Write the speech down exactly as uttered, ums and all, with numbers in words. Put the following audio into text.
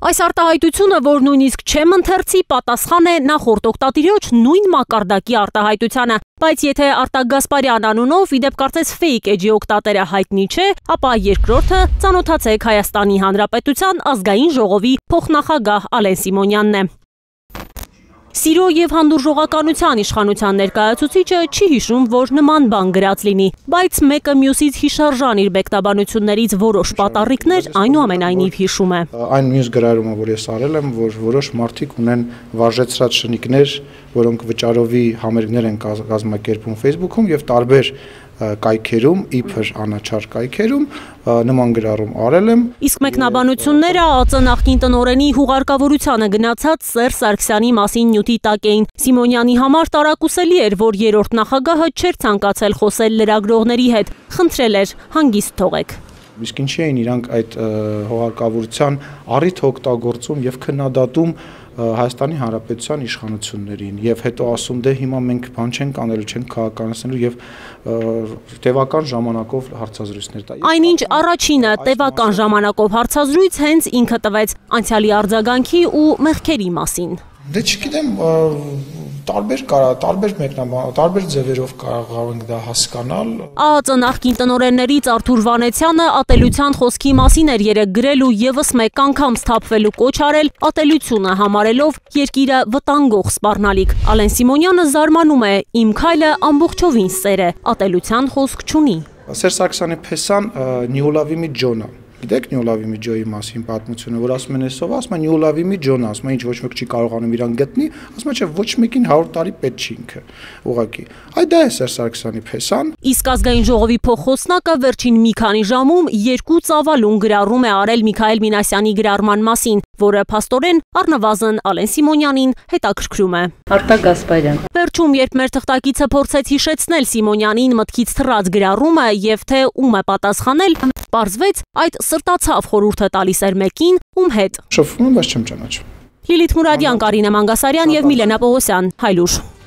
Այս արտահայտությունը, որ նույնիսկ չեմ ընթերցի, պատասխան է նախորդ օգտատիրոջ նույն մակարդակի արտահայտությանը, բայց եթե Արտակ Գասպարյան անունով իդեպ կարծես fake էջի օգտատերը հայտնի չէ, ապա երկրորդը ծանոթացեք Հայաստանի Հանրապետության ազգային ժողովի փոխնախագահ Ալեն Սիմոնյանն է։ Սիրո և հանդուրժողականության իշխանության ներկայացուցիչը չի հիշում, որ նման բան գրած լինի, բայց մեկը մյուսից հիշարժան իր բեկտաբանություններից որոշ պատառիկներ այնուամենայնիվ հիշում է։ Այն մյուս գրառումը, որ ես արել եմ, որ որոշ մարդիկ ունեն վարժեցրած շնիկներ, որոնք վճարովի համերգներ են կազմակերպում Facebook-ում և տարբեր կայքերում, իբր անաչար կայքերում նման գրառում արել եմ։ Իսկ մեկնաբանությունները ԱԾ նախկին տնօրենի հուղարկավորությանը գնացած Սերժ Սարգսյանի մասին նյութի տակ էին։ Սիմոնյանի համար տարակուսելի էր, որ երրորդ նախագահը չէր ցանկացել խոսել լրագրողների հետ, խնդրել էր հանգիստ թողեք։ Իսկ ինչի էին իրանք այդ հուղարկավորության առիթ օգտագործում և քննադատում Հայաստանի Հանրապետության իշխանություններին և հետո ասում դե հիմա մենք բան չենք անելու, չենք քաղաքականացնելու և տևական ժամանակով հարցազրույցներ տա։ Այնինչ առաջինը տևական ժամանակով հարցազրույց հենց ինքը տվեց անցյալի արձագանքի ու մեղքերի մասին։ Դե չգիտեմ, տարբեր կարա, տարբեր մեկնաբան, տարբեր ձևերով կարող ենք դա հասկանալ։ ԱԱԾ նախկին տնօրեններից Արթուր Վանեցյանը ատելության խոսքի մասին էր երեկ գրել ու ևս մեկ անգամ սթափվելու կոչ արել, ատելությունը համարելով երկիրը վտանգող սպառնալիք։ Ալեն Սիմոնյանը զարմանում է, իմ քայլը ամբողջովին սեր է, ատելության խոսք չունի։ Սերժ Սարգսյանի փեսան Նիոլավիմի Ջոնը։ Գիտեք Նիոլավիմի Ջոյի մասին պատմությունը, որ ասում են այսով, ասում են Նիոլավիմի Ջոնը, ասում են ինչ ոչ մեկ չի կարողանում իրան գտնի, ասում են չէ ոչ մեկին հարյուր տարի պետք չի ինքը, ուղղակի։ Այ դա է Սերժ Սարգսյանի փեսան։ Իսկ ազգային ժողովի փոխխոսնակը վերջին մի քանի ժամում երկու ծավալուն գրառում է արել Միքայել Մինասյանի գրառման մասին, որը փաստորեն առնվազն Ալեն Սիմոնյանին հետաքրքրում է։ Արտակ Գասպարյան։ Վերջում, երբ մեր թղթակիցը փորձեց հիշեցնել Սիմոնյանին մտքից թռած գրառումը եւ թե ում է պատասխանել, պարզվեց այդ սրտացավ խորհուրդը տալիս էր մեկին, ում հետ։ Շփվում եմ, բայց չեմ ճանաչում։ Լիլիթ Մուրադյան, Կարինե Մանգասարյան եւ Միլենա Պողոսյան, Հայլուր։